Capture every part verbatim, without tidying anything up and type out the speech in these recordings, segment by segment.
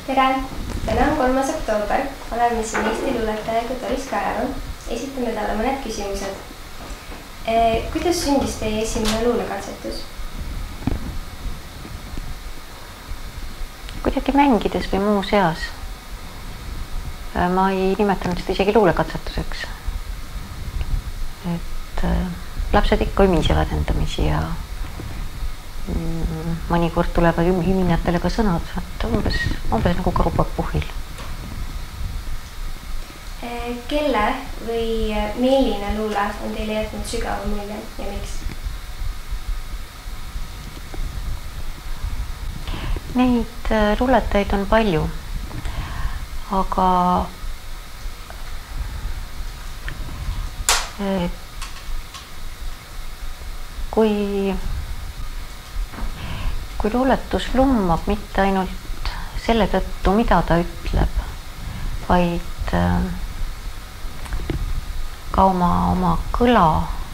Tere! Täna on kolmas oktoober. Oleme siin Eesti luuletajaga Doris Kajalu. Esitame talle mõned küsimused. Kuidas sündis teie esimene luulekatsetus? Kuidagi mängides või muu seas. Ma ei nimetanud seda isegi luulekatsetuseks. Et lapsed ikka ümisevad endamisi ja mõnikord tulevad üminatele ka sõnad, et umbes, umbes nagu karupapuhil. Kelle või milline luule on teile jätnud sügava mulje ja miks? Neid luuletajaid on palju, aga kui kui luuletus lummab mitte ainult selle tõttu, mida ta ütleb, vaid ka oma, oma kõla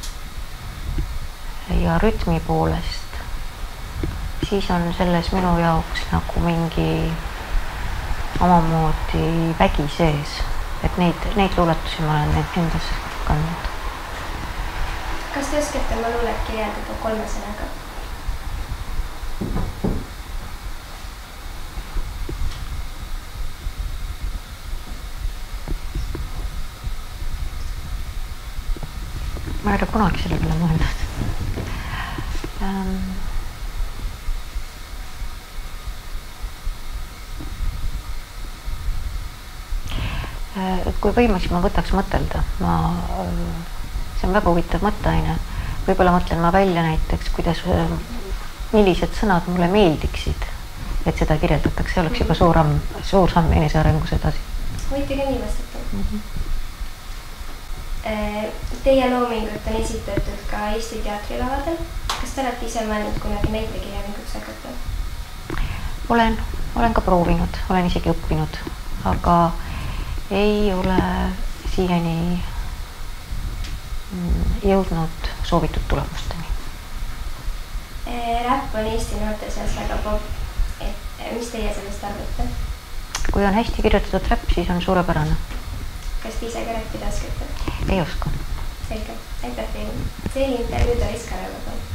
ja rütmi poolest, siis on selles minu jaoks nagu mingi omamoodi vägi sees, et neid, neid luuletusi ma olen endas kandnud. Kas te oskate oma luulet kirjeldada kolme sõnaga? Ma ei ole kunagi selle peale mõelnud. Ähm, kui võimalik, ma võtaks mõtelda. Ma, see on väga huvitav mõtteaine. Võib-olla mõtlen ma välja näiteks, kuidas, millised sõnad mulle meeldiksid, et seda kirjeldatakse. See oleks juba suur, suur samm enese arengus edasi. Võite ka nii vastata. Mm-hmm. Teie loomingut on esitatud ka Eesti teatrilavadel. Kas te olete ise mõelnud kunagi näitekirjanikuks hakata? Olen, olen ka proovinud, olen isegi õppinud, aga ei ole siiani jõudnud soovitud tulemusteni. Räpp on Eesti noorte seas väga pop. Et mis teie sellest arvate? Kui on hästi kirjutatud räpp, siis on suurepärane. Kas te ise ka räppida oskate? Ei oska. Selge. Aitäh teile. See oli intervjuu Doris Kajalu.